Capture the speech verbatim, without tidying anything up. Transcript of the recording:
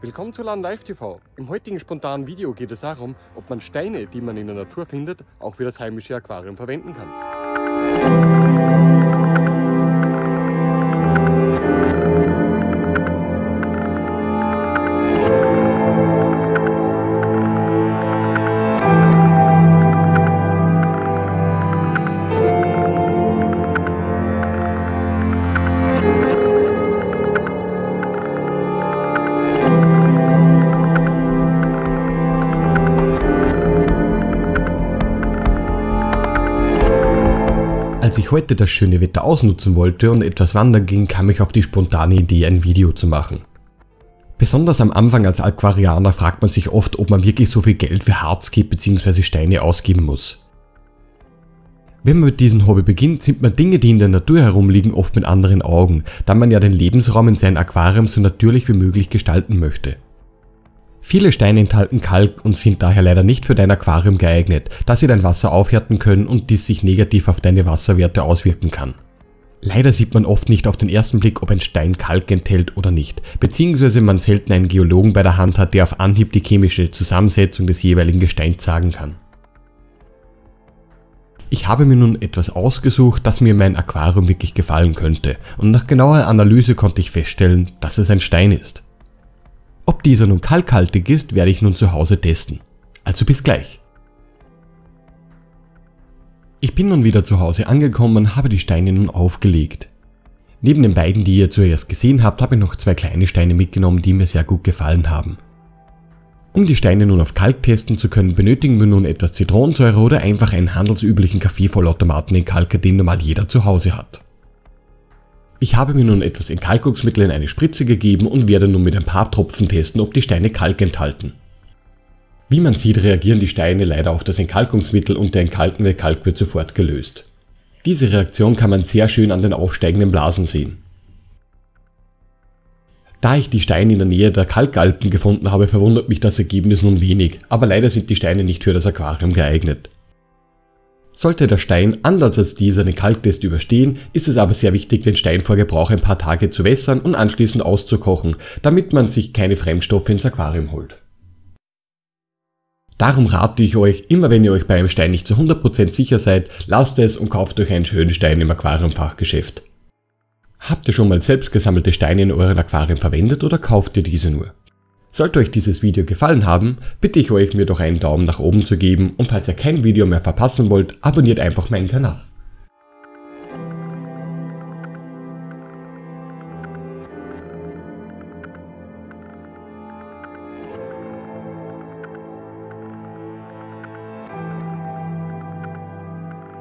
Willkommen zu LAN Live T V. Im heutigen spontanen Video geht es darum, ob man Steine, die man in der Natur findet, auch für das heimische Aquarium verwenden kann. Als ich heute das schöne Wetter ausnutzen wollte und etwas wandern ging, kam ich auf die spontane Idee, ein Video zu machen. Besonders am Anfang als Aquarianer fragt man sich oft, ob man wirklich so viel Geld für Hardscape bzw. Steine ausgeben muss. Wenn man mit diesem Hobby beginnt, sieht man Dinge, die in der Natur herumliegen, oft mit anderen Augen, da man ja den Lebensraum in seinem Aquarium so natürlich wie möglich gestalten möchte. Viele Steine enthalten Kalk und sind daher leider nicht für dein Aquarium geeignet, da sie dein Wasser aufhärten können und dies sich negativ auf deine Wasserwerte auswirken kann. Leider sieht man oft nicht auf den ersten Blick, ob ein Stein Kalk enthält oder nicht, beziehungsweise man selten einen Geologen bei der Hand hat, der auf Anhieb die chemische Zusammensetzung des jeweiligen Gesteins sagen kann. Ich habe mir nun etwas ausgesucht, das mir in meinem Aquarium wirklich gefallen könnte, und nach genauer Analyse konnte ich feststellen, dass es ein Stein ist. Ob dieser nun kalkhaltig ist, werde ich nun zu Hause testen. Also bis gleich. Ich bin nun wieder zu Hause angekommen und habe die Steine nun aufgelegt. Neben den beiden, die ihr zuerst gesehen habt, habe ich noch zwei kleine Steine mitgenommen, die mir sehr gut gefallen haben. Um die Steine nun auf Kalk testen zu können, benötigen wir nun etwas Zitronensäure oder einfach einen handelsüblichen Kaffeevollautomaten Entkalker, den normal jeder zu Hause hat. Ich habe mir nun etwas Entkalkungsmittel in eine Spritze gegeben und werde nun mit ein paar Tropfen testen, ob die Steine Kalk enthalten. Wie man sieht, reagieren die Steine leider auf das Entkalkungsmittel und der entkalkende Kalk wird sofort gelöst. Diese Reaktion kann man sehr schön an den aufsteigenden Blasen sehen. Da ich die Steine in der Nähe der Kalkalpen gefunden habe, verwundert mich das Ergebnis nun wenig, aber leider sind die Steine nicht für das Aquarium geeignet. Sollte der Stein anders als dieser den Kalktest überstehen, ist es aber sehr wichtig, den Stein vor Gebrauch ein paar Tage zu wässern und anschließend auszukochen, damit man sich keine Fremdstoffe ins Aquarium holt. Darum rate ich euch, immer wenn ihr euch bei einem Stein nicht zu hundert Prozent sicher seid, lasst es und kauft euch einen schönen Stein im Aquariumfachgeschäft. Habt ihr schon mal selbst gesammelte Steine in euren Aquarien verwendet oder kauft ihr diese nur? Sollte euch dieses Video gefallen haben, bitte ich euch, mir doch einen Daumen nach oben zu geben und falls ihr kein Video mehr verpassen wollt, abonniert einfach meinen Kanal.